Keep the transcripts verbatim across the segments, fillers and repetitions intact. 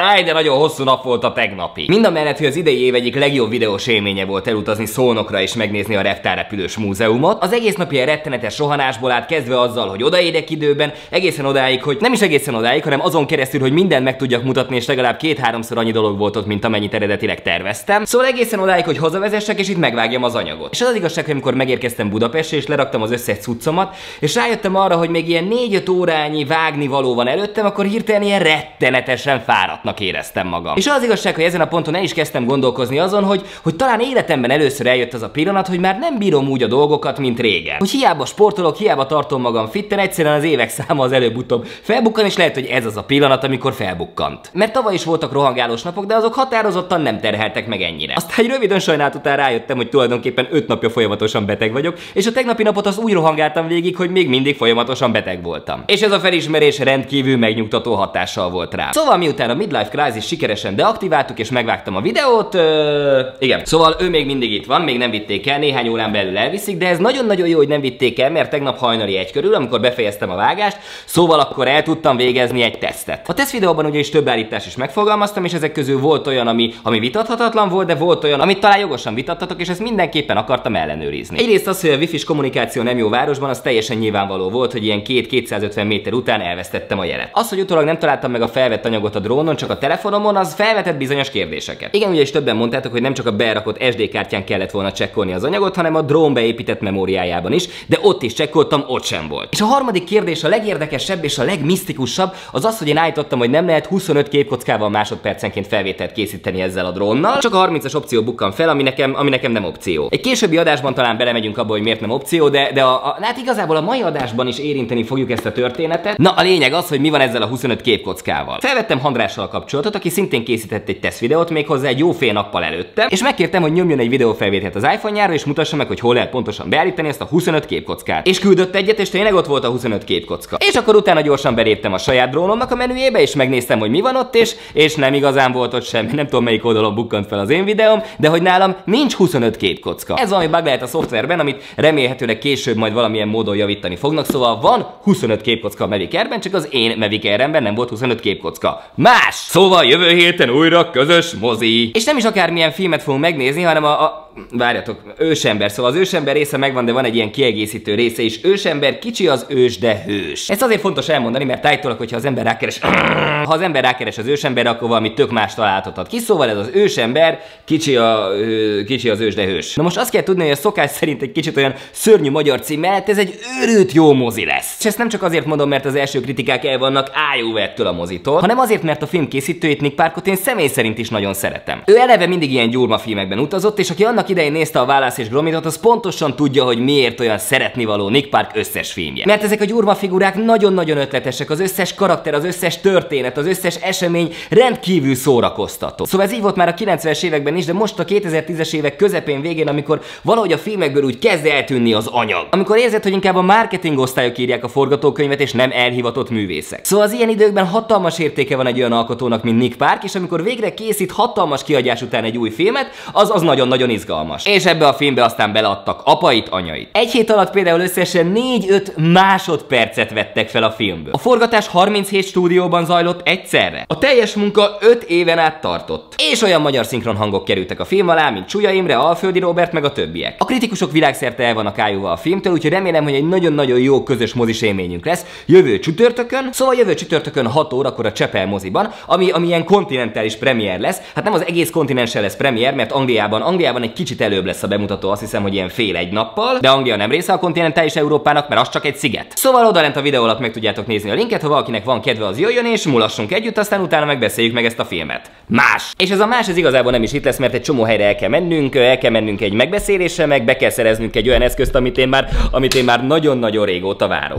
Áj, de nagyon hosszú nap volt a tegnapi. Mindamellett, hogy az idei év egyik legjobb videós élménye volt elutazni Szolnokra és megnézni a reptárrepülős múzeumot. Az egész nap ilyen rettenetes rohanásból át, kezdve azzal, hogy odaérek időben, egészen odáig, hogy nem is egészen odáig, hanem azon keresztül, hogy mindent meg tudjak mutatni, és legalább két-háromszor annyi dolog volt ott, mint amennyit eredetileg terveztem. Szóval egészen odáig, hogy hazavezessek, és itt megvágjam az anyagot. És az, az igazság, hogy amikor megérkeztem Budapestre, és leraktam az összes cuccomat, és rájöttem arra, hogy még ilyen négy-öt órányi vágni való van előttem, akkor hirtelen ilyen rettenetesen fáradtnak éreztem magam. És az igazság, hogy ezen a ponton el is kezdtem gondolkozni azon, hogy, hogy talán életemben először eljött az a pillanat, hogy már nem bírom úgy a dolgokat, mint régen. Hogy hiába sportolok, hiába tartom magam fitten, egyszerűen az évek száma az előbb-utóbb felbukkan, és lehet, hogy ez az a pillanat, amikor felbukkant. Mert tavaly is voltak rohangálós napok, de azok határozottan nem terheltek meg ennyire. Aztán egy rövid önsajnálat után rájöttem, hogy tulajdonképpen öt napja folyamatosan beteg vagyok, és a tegnapi napot az úgy rohangáltam végig, hogy még mindig folyamatosan beteg voltam. És ez a felismerés rendkívül megnyugtató hatással volt rá. Szóval miután a Midlife Crisis sikeresen deaktiváltuk és megvágtam a videót, ö... igen. Szóval ő még mindig itt van, még nem vitték el, néhány órán belül elviszik, de ez nagyon-nagyon jó, hogy nem vitték el, mert tegnap hajnali egy körül, amikor befejeztem a vágást, szóval akkor el tudtam végezni egy tesztet. A teszt videóban ugyanis több állítást is megfogalmaztam, és ezek közül volt olyan, ami, ami vitathatatlan volt, de volt olyan, amit talán jogosan vitattatok, és ezt mindenképpen akartam ellenőrizni. Egyrészt az, hogy a wifi-s kommunikáció nem jó városban, az teljesen nyilvánvaló volt, hogy ilyen két-kétszázötven méter után elvesztettem a jelet. Az, hogy utólag nem találtam meg a felvett anyagot a drónon, csak a telefonomon, az felvetett bizonyos kérdéseket. Igen, ugye is többen mondtátok, hogy nem csak a berakott es dé kártyán kellett volna csekkolni az anyagot, hanem a drón beépített memóriájában is, de ott is csekkoltam, ott sem volt. És a harmadik kérdés, a legérdekesebb és a legmisztikusabb, az az, hogy én állítottam, hogy nem lehet huszonöt képkockával másodpercenként felvételt készíteni ezzel a drónnal, csak a harmincas opció bukkan fel, ami nekem, ami nekem nem opció. Egy későbbi adásban talán belemegyünk abba, hogy miért nem opció, de, de a, a, hát igazából a mai adásban is érinteni fogjuk ezt a történetet. Na, a lényeg az, hogy mi van ezzel a huszonöt képkockával. Felvettem Andrással a kapcsolatot, aki szintén készített egy teszt videót, méghozzá egy jó fél nappal előtte, és megkértem, hogy nyomjon egy videófelvételt az iPhone-jára, és mutassa meg, hogy hol lehet pontosan beállítani ezt a huszonöt képkockát. És küldött egyet, és tényleg ott volt a huszonöt képkocka. És akkor utána gyorsan beléptem a saját drónomnak a menüjébe, és megnéztem, hogy mi van ott, és, és nem igazán volt ott semmi. Nem tudom, melyik oldalon bukkant fel az én videóm, de hogy nálam nincs huszonöt képkocka. Ez valami bug lehet a szoftverben, amit remélhetőleg később majd valamilyen módon javítani fognak, szóval van huszonöt képkocka a Mavic-ben, csak az én Mavic Airben nem volt huszonöt képkocka. Más! Szóval jövő héten újra közös mozi. És nem is akármilyen filmet fogunk megnézni, hanem a, a... várjatok, ősember. Szóval az ősember része megvan, de van egy ilyen kiegészítő része is. Ősember kicsi az ős, de hős. Ez azért fontos elmondani, mert tájtólag, hogyha az ember rákeres, ha az ember rákeres az ősember, akkor valami tök más találhatat ki. Szóval ez az ősember kicsi, a, kicsi az ős, de hős. Na most azt kell tudni, hogy a szokás szerint egy kicsit olyan szörnyű magyar cím mellett ez egy őrült jó mozi lesz. És ezt nem csak azért mondom, mert az első kritikák el vannak ájúvertől a mozitól, hanem azért, mert a film készítőjét, Nick Parkot én személy szerint is nagyon szeretem. Ő eleve mindig ilyen gyurma filmekben utazott, és aki annak idején nézte a Válasz és Gromitot, az pontosan tudja, hogy miért olyan szeretnivaló Nick Park összes filmje. Mert ezek a gyurma figurák nagyon-nagyon ötletesek, az összes karakter, az összes történet, az összes esemény rendkívül szórakoztató. Szóval ez így volt már a kilencvenes években is, de most a kétezer-tízes évek közepén végén, amikor valahogy a filmekből úgy kezd eltűnni az anyag. Amikor érzed, hogy inkább a marketing osztályok írják a forgatókönyvet, és nem elhivatott művészek. Szóval az ilyen időkben hatalmas értéke van egy olyan alkotónak, mint Nick Park, és amikor végre készít hatalmas kiadás után egy új filmet, az az nagyon-nagyon izgalmas. És ebbe a filmbe aztán beleadtak apait, anyait. Egy hét alatt például összesen négy-öt másodpercet vettek fel a filmből. A forgatás harminchét stúdióban zajlott egyszerre. A teljes munka öt éven át tartott. És olyan magyar szinkron hangok kerültek a film alá, mint Csúlya Imre, Alföldi Róbert meg a többiek. A kritikusok világszerte el vannak ájulva a filmtől, úgyhogy remélem, hogy egy nagyon-nagyon jó közös mozis élményünk lesz jövő csütörtökön. Szóval jövő csütörtökön hat órakor a Csepel moziban, ami, ami ilyen kontinentális premier lesz. Hát nem az egész kontinensen lesz premier, mert Angliában, Angliában egy kicsit előbb lesz a bemutató, azt hiszem, hogy ilyen fél egy nappal, de Anglia nem része a kontinentális Európának, mert az csak egy sziget. Szóval odalent a videó alatt meg tudjátok nézni a linket, ha valakinek van kedve, az jöjjön és mulassunk együtt, aztán utána megbeszéljük meg ezt a filmet. Más! És ez a más, ez igazából nem is itt lesz, mert egy csomó helyre el kell mennünk, el kell mennünk egy megbeszélésre, meg be kell szereznünk egy olyan eszközt, amit én már, amit én már nagyon-nagyon régóta várok.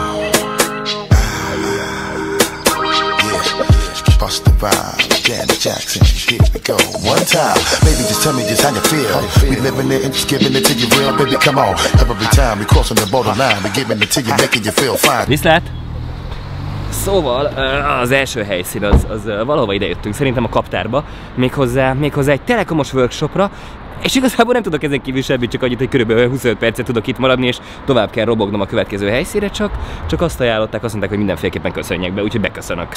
Janet Jackson, here we go. One time, baby, just tell me just how you feel. We living it and just giving it to you real, baby, come on. Every time we crossing the borderline, we giving it to you, making you feel fine. Viszlát! Szóval az első helyszín az, az valahova ide jöttünk, szerintem a kaptárba, méghozzá, méghozzá egy telekomos workshopra, És igazából nem tudok ezen kívül semmit, csak annyit, hogy körülbelül huszonöt percet tudok itt maradni, és tovább kell robognom a következő helyszínre, csak, csak azt ajánlották, azt mondták, hogy mindenféleképpen köszönjek be, úgyhogy beköszönök.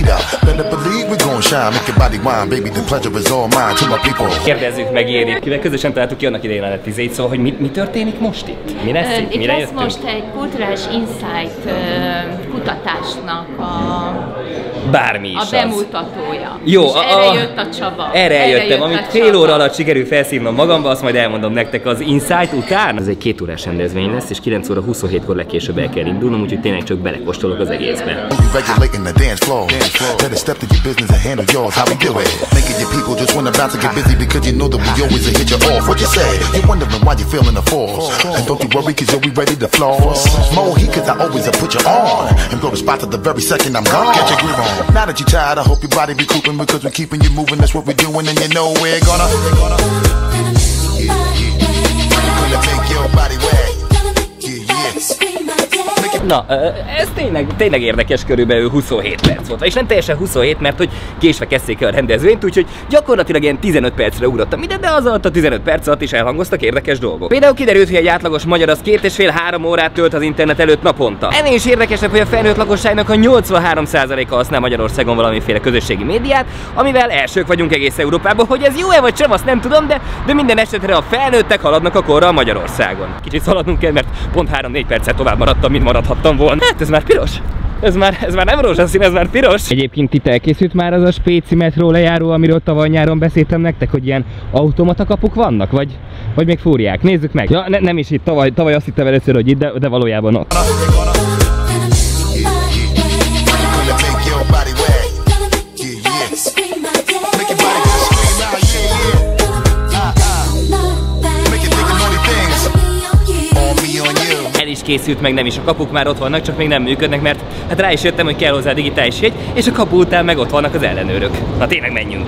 Kérdezzük meg Éri, kivel közösen találtuk ki annak idején a Letizét, szóval, hogy mi, mi történik most itt? Mi lesz itt? Itt Mire lesz jöttünk? most egy kulturális insight uh, kutatásnak a, Bármi is a bemutatója. Jó, és a, erre a... jött a Csaba. Erre eljöttem, amit fél Csaba. óra alatt sikerül felszívnom magamba, azt majd elmondom nektek az Insight után. Ez egy két órás rendezvény lesz, és kilenc óra huszonhétkor legkésőbb el kell indulnom, úgyhogy tényleg csak belekóstolok az egészbe. Now that you're tired, I hope your body be cooping because we're keeping you moving. That's what we're doing, and you know we're gonna, gonna, gonna make your body wet. Yeah, yeah. Na, ez tényleg, tényleg érdekes, körülbelül huszonhét perc volt. És nem teljesen huszonhét, mert hogy késve kezdték el a rendezvényt, úgyhogy gyakorlatilag ilyen tizenöt percre ugrottam ide, de az alatt a tizenöt perc alatt is elhangoztak érdekes dolgok. Például kiderült, hogy egy átlagos magyar az két és fél három órát tölt az internet előtt naponta. Ennél is érdekesebb, hogy a felnőtt lakosságnak a nyolcvanhárom százaléka használ Magyarországon valamiféle közösségi médiát, amivel elsők vagyunk egész Európában. Hogy ez jó-e vagy sem, azt nem tudom, de, de minden esetre a felnőttek haladnak a korral Magyarországon. Kicsit szaladnunk kell, mert pont három-négy percet tovább maradtam, mint maradhattam volna. Hát ez már piros. Ez már, ez már nem rózsaszín, ez már piros. Egyébként itt elkészült már az a Spéci metró lejáró, amiről tavaly nyáron beszéltem nektek, hogy ilyen automata kapuk vannak, vagy, vagy még fúrják. Nézzük meg. Ja, ne, nem is itt, tavaly, tavaly azt hittem először, hogy itt, de, de valójában ott. El is készült, meg nem is, a kapuk már ott vannak, csak még nem működnek, mert hát rá is jöttem, hogy kell hozzá digitális jegy, és a kapu után meg ott vannak az ellenőrök. Na tényleg menjünk!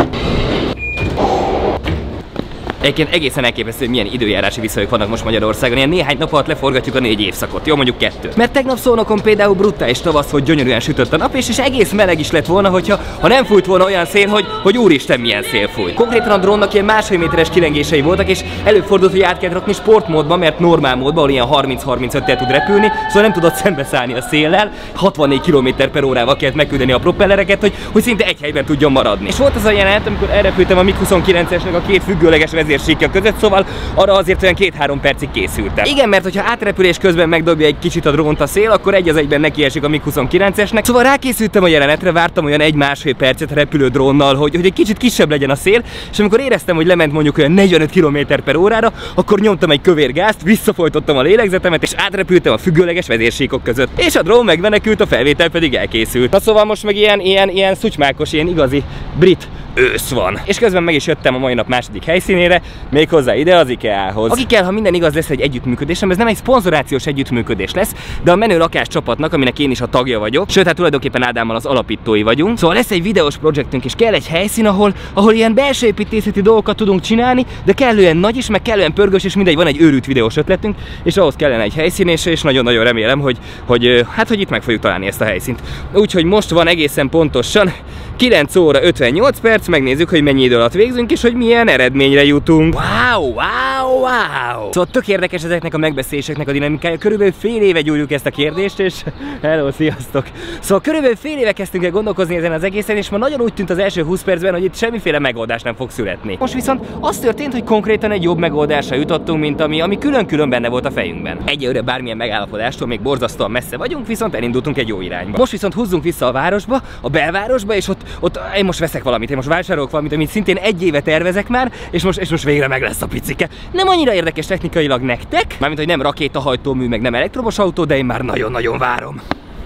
Egyébként egészen elképesztő, hogy milyen időjárási viszonyok vannak most Magyarországon. Ilyen néhány nap alatt leforgatjuk a négy évszakot, jó, mondjuk kettő. Mert tegnap Szónokon például brutális tavasz, hogy gyönyörűen sütött a nap, és, és egész meleg is lett volna, hogyha ha nem fújt volna olyan szél, hogy, hogy úristen milyen szél fújt. Konkrétan a drónnak ilyen másfél méteres kilengései voltak, és előfordult, hogy át kellett rakni sportmódba, mert normál módban, ahol ilyen harminc-harmincöttel tud repülni, szóval nem tudott szembeszállni a széllel, hatvannégy kilométer per órával kellett megküldeni a propellereket, hogy, hogy szinte egy helyben tudjon maradni. És volt az a jelenet, amikor elrepültem a mig huszonkilencesnek a két függőleges vezérsíkja között, szóval arra azért olyan két-három percig készültem. Igen, mert hogyha átrepülés közben megdobja egy kicsit a drónt a szél, akkor egy az egyben nekiesik a mig huszonkilencesnek. Szóval rákészültem a jelenetre, vártam olyan egy-másfél percet a repülő drónnal, hogy, hogy egy kicsit kisebb legyen a szél, és amikor éreztem, hogy lement mondjuk olyan negyvenöt kilométer per órára, akkor nyomtam egy kövér gázt, visszafolytottam a lélegzetemet, és átrepültem a függőleges vezérsíkok között. És a drón megmenekült, a felvétel pedig elkészült. Na szóval most meg ilyen, ilyen, ilyen szutymákos, ilyen igazi brit ősz van. És közben meg is jöttem a mai nap második helyszínére, méghozzá ide az IKEA-hoz. Akikkel, ha minden igaz, lesz egy együttműködésem, ez nem egy szponzorációs együttműködés lesz, de a menő lakás csapatnak, aminek én is a tagja vagyok, sőt, hát tulajdonképpen Ádámmal az alapítói vagyunk. Szóval lesz egy videós projektünk, és kell egy helyszín, ahol, ahol ilyen belső építészeti dolgokat tudunk csinálni, de kellően nagy is, meg kellően pörgős, és mindegy, van egy őrült videós ötletünk, és ahhoz kellene egy helyszín, és, és nagyon-nagyon remélem, hogy, hogy, hát, hogy itt meg fogjuk találni ezt a helyszínt. Úgyhogy most van egészen pontosan kilenc óra ötvennyolc perc, megnézzük, hogy mennyi idő alatt végzünk, és hogy milyen eredményre jutunk. Wow, wow, wow! Szóval tök érdekes ezeknek a megbeszéléseknek a dinamikája. Körülbelül fél éve gyúrjuk ezt a kérdést, és hello, sziasztok! Szóval körülbelül fél éve kezdtünk el gondolkozni ezen az egészen, és ma nagyon úgy tűnt az első húsz percben, hogy itt semmiféle megoldás nem fog születni. Most viszont az történt, hogy konkrétan egy jobb megoldásra jutottunk, mint ami, ami külön-külön benne volt a fejünkben. Egyelőre bármilyen megállapodástól még borzasztóan messze vagyunk, viszont elindultunk egy jó irányba. Most viszont húzzunk vissza a városba, a belvárosba, és ott, ott én most veszek valamit, én most vásárolok valamit, amit szintén egy éve tervezek már, és most, és most végre meg lesz a picike. Nem annyira érdekes technikailag nektek, mármint hogy nem rakétahajtómű, meg nem elektromos autó, de én már nagyon-nagyon várom.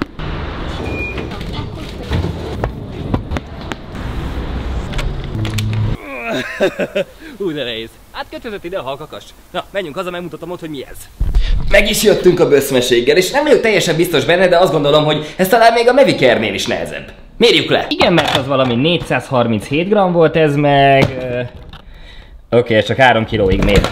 Hú, de nehéz. Hát kötözött ide a halkakas. Na, menjünk haza, megmutatom ott, hogy mi ez. Meg is jöttünk a böszmeséggel, és nem vagyok teljesen biztos benne, de azt gondolom, hogy ez talán még a Mavic-nél is nehezebb. Mérjük le! Igen, mert az valami négyszázharminchét gramm volt, ez meg... Uh... Oké, okay, csak három kilóig mér.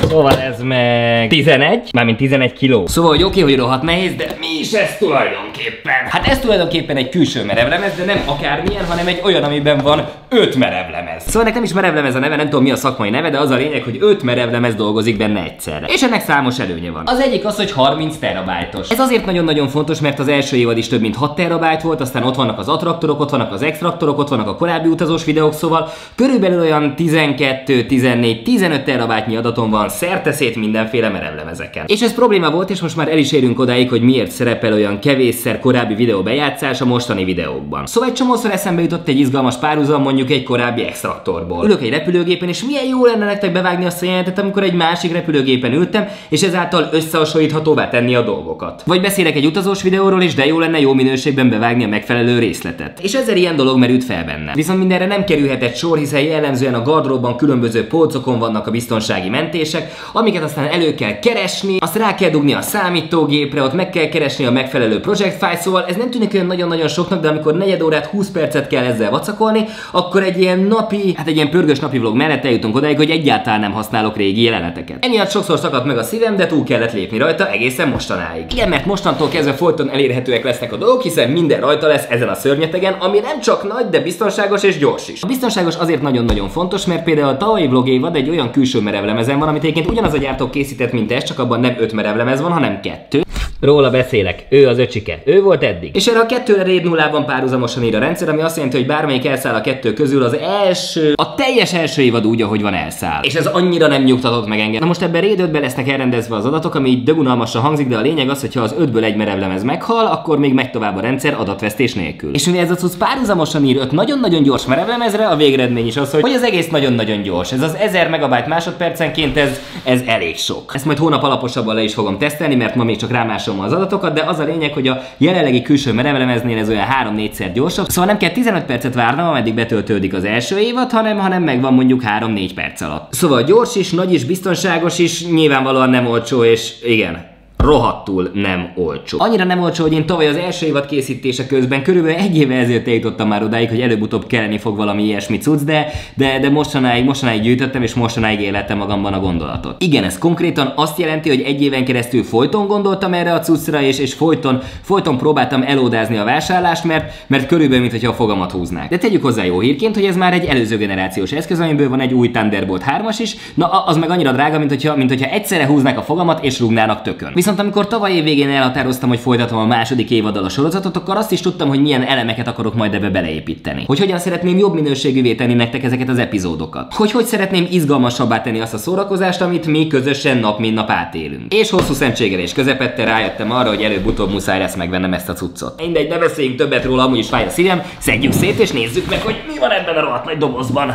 Szóval ez meg tizenegy, mármint tizenegy kiló. Szóval, hogy oké, hogy rohadt nehéz, de mi is ez tulajdonképpen? Hát ez tulajdonképpen egy külső merevlemez, de nem akármilyen, hanem egy olyan, amiben van öt merevlemez. Szóval ennek nem is merevlemez a neve, nem tudom mi a szakmai neve, de az a lényeg, hogy öt merevlemez dolgozik benne egyszerre. És ennek számos előnye van. Az egyik az, hogy harminc terabájtos. Ez azért nagyon-nagyon fontos, mert az első évad is több mint hat terabájt volt, aztán ott vannak az attraktorok, ott vannak az extraktorok, ott vannak a korábbi utazós videók, szóval körülbelül olyan tizenkettő, tizennégy, tizenöt terabájtnyi adatom van szerteszét mindenféle merevlemezeken. És ez probléma volt, és most már el is érünk odáig, hogy miért szerepel olyan kevésszer korábbi videó bejátszás a mostani videókban. Szóval egy csomószor eszembe jutott egy izgalmas párhuzam, mondjuk egy korábbi extraktorból. Ülök egy repülőgépen, és milyen jó lenne nektek bevágni azt a jelenetet, amikor egy másik repülőgépen ültem, és ezáltal összehasonlíthatóvá tenni a dolgokat. Vagy beszélek egy utazós videóról, és de jó lenne jó minőségben bevágni a megfelelő részletet. És ezer ilyen dolog merült fel benne. Viszont mindenre nem kerülhetett sor, hiszen jellemzően a gardróbban különböző polcokon vannak a biztonsági mentések, amiket aztán elő kell keresni, azt rá kell dugni a számítógépre, ott meg kell keresni a megfelelő project file, szóval ez nem tűnik olyan nagyon-nagyon soknak, de amikor negyed órát, húsz percet kell ezzel vacakolni, akkor egy ilyen napi, hát egy ilyen pörgős napi vlog mellett eljutunk odáig, hogy egyáltalán nem használok régi jeleneteket. Emiatt sokszor szakadt meg a szívem, de túl kellett lépni rajta egészen mostanáig. Igen, mert mostantól kezdve folyton elérhetőek lesznek a dolgok, hiszen minden rajta lesz ezen a szörnyetegen, ami nem csak nagy, de biztonságos és gyors is. A biztonságos azért nagyon-nagyon fontos, mert például a tavalyi vlogévad egy olyan külső merevlemezen van, amit egyébként ugyanaz a gyártó készített, mint ez, csak abban nem öt merevlemez van, hanem kettő. Róla beszélek, ő az öcsike, ő volt eddig. És erre a kettőre RAID nullában párhuzamosan ír a rendszer, ami azt jelenti, hogy bármelyik elszáll a kettő közül, az első, a teljes első évad úgy, ahogy van, elszáll. És ez annyira nem nyugtatott meg engem. Na most ebben RAID ötben lesznek elrendezve az adatok, ami így dögunalmasan hangzik, de a lényeg az, hogy ha az ötből egy merevlemez meghal, akkor még megy tovább a rendszer adatvesztés nélkül. És mivel ez a cucc párhuzamosan ír öt nagyon-nagyon gyors merevlemezre, a végeredmény is az, hogy, hogy az egész nagyon-nagyon gyors. Ez az ezer megabyte másodpercenként, ez, ez elég sok. Ezt majd hónap alaposabban le is fogom tesztelni, mert ma még csak rámásom az adatokat, de az a lényeg, hogy a jelenlegi külső merevlemeznél ez olyan három-négyszer gyorsabb, szóval nem kell tizenöt percet várnom, ameddig betöltődik az első évad, hanem, hanem megvan mondjuk három-négy perc alatt. Szóval gyors is, nagy is, biztonságos is, nyilvánvalóan nem olcsó, és igen, rohadtul nem olcsó. Annyira nem olcsó, hogy én tavaly az első évad készítése közben körülbelül egy évvel ezért eljutottam már odáig, hogy előbb-utóbb kelleni fog valami ilyesmi cucc, de, de, de mostanáig, mostanáig gyűjtöttem, és mostanáig élettem magamban a gondolatot. Igen, ez konkrétan azt jelenti, hogy egy éven keresztül folyton gondoltam erre a cuccra, és, és folyton, folyton próbáltam elódázni a vásárlást, mert, mert körülbelül, mintha a fogamat húznák. De tegyük hozzá jó hírként, hogy ez már egy előző generációs eszköz, amiből van egy új Thunderbolt hármas is, na az meg annyira drága, mint hogyha, mint hogyha egyszerre húznák a fogamat és rúgnának tökön. Viszont amikor tavaly év végén elhatároztam, hogy folytatom a második évaddal a sorozatot, akkor azt is tudtam, hogy milyen elemeket akarok majd ebbe beleépíteni. Hogy hogyan szeretném jobb minőségűvé tenni nektek ezeket az epizódokat. Hogy hogy szeretném izgalmasabbá tenni azt a szórakozást, amit mi közösen nap mint nap átélünk. És hosszú szentséggel és közepette rájöttem arra, hogy előbb-utóbb muszáj lesz megvennem ezt a cuccot. Mindegy, ne beszéljünk többet róla, amúgy is fáj a szívem, szedjük szét és nézzük meg, hogy mi van ebben a rohadt nagy dobozban.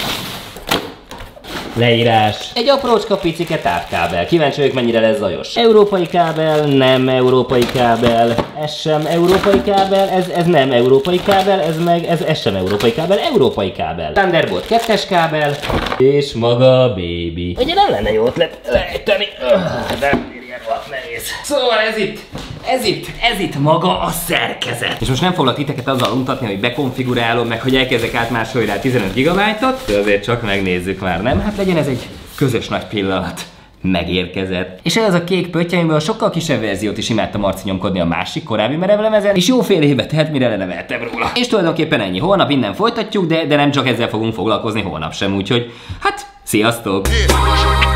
Leírás. Egy aprócska picike távkábel. Kíváncsi vagyok, mennyire lesz zajos. Európai kábel, nem európai kábel, ez sem európai kábel, ez, ez nem európai kábel, ez meg, ez, ez sem európai kábel, európai kábel. Thunderbolt kettes kábel, és maga a baby. Ugye nem lenne jó ötlet lejteni, de ilyen rohadt nehéz. Szóval ez itt. Ez itt, ez itt maga a szerkezet. És most nem foglak titeket azzal untatni, hogy bekonfigurálom, meg hogy elkezdek átmásolni rá tizenöt gigabájtot. De azért csak megnézzük már, nem? Hát legyen ez egy közös nagy pillanat. Megérkezett. És ez a kék pötty, amiből a sokkal kisebb verziót is imádtam Marci nyomkodni a másik korábbi merevlemezen, és jó fél éve telt, mire leneveltem róla. És tulajdonképpen ennyi. Holnap innen folytatjuk, de, de nem csak ezzel fogunk foglalkozni holnap sem, úgyhogy hát, sziasztok!